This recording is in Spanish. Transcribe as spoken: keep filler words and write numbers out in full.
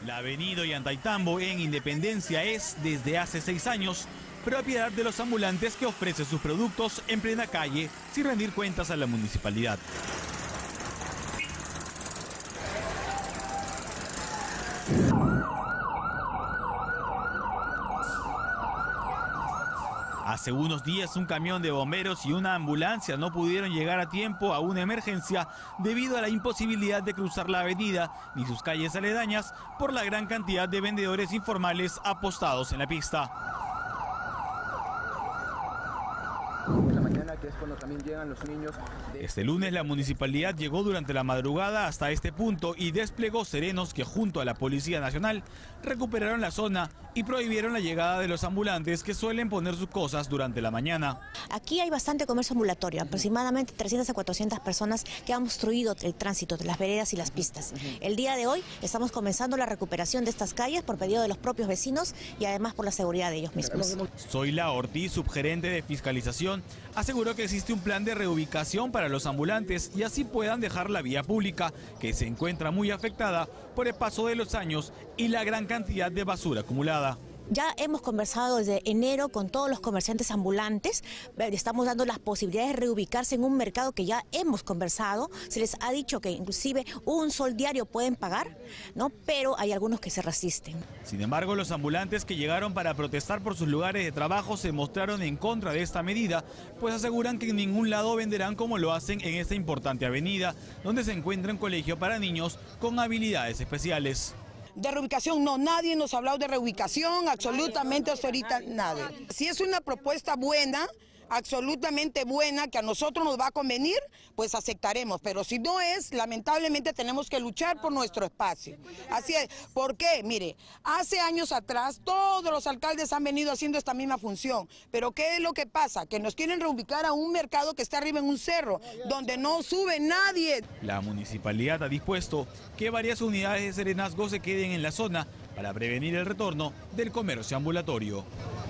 La avenida Ollantaytambo en Independencia es, desde hace seis años, propiedad de los ambulantes que ofrecen sus productos en plena calle sin rendir cuentas a la municipalidad. Hace unos días un camión de bomberos y una ambulancia no pudieron llegar a tiempo a una emergencia debido a la imposibilidad de cruzar la avenida ni sus calles aledañas por la gran cantidad de vendedores informales apostados en la pista. Que es cuando también llegan los niños de... Este lunes la municipalidad llegó durante la madrugada hasta este punto y desplegó serenos que junto a la Policía Nacional recuperaron la zona y prohibieron la llegada de los ambulantes que suelen poner sus cosas durante la mañana. Aquí hay bastante comercio ambulatorio, aproximadamente trescientas a cuatrocientas personas que han obstruido el tránsito de las veredas y las pistas. El día de hoy estamos comenzando la recuperación de estas calles por pedido de los propios vecinos y además por la seguridad de ellos mismos. Zoila Ortiz, subgerente de fiscalización, aseguró que existe un plan de reubicación para los ambulantes y así puedan dejar la vía pública, que se encuentra muy afectada por el paso de los años y la gran cantidad de basura acumulada. Ya hemos conversado desde enero con todos los comerciantes ambulantes, estamos dando las posibilidades de reubicarse en un mercado que ya hemos conversado, se les ha dicho que inclusive un sol diario pueden pagar, ¿no? Pero hay algunos que se resisten. Sin embargo, los ambulantes que llegaron para protestar por sus lugares de trabajo se mostraron en contra de esta medida, pues aseguran que en ningún lado venderán como lo hacen en esta importante avenida, donde se encuentra un colegio para niños con habilidades especiales. De reubicación no, nadie nos ha hablado de reubicación, absolutamente hasta ahorita nada. Si es una propuesta buena, absolutamente buena, que a nosotros nos va a convenir, pues aceptaremos, pero si no es, lamentablemente tenemos que luchar por nuestro espacio. Así es, ¿por qué? Mire, hace años atrás todos los alcaldes han venido haciendo esta misma función, pero ¿qué es lo que pasa? Que nos quieren reubicar a un mercado que está arriba en un cerro, donde no sube nadie. La municipalidad ha dispuesto que varias unidades de serenazgo se queden en la zona para prevenir el retorno del comercio ambulatorio.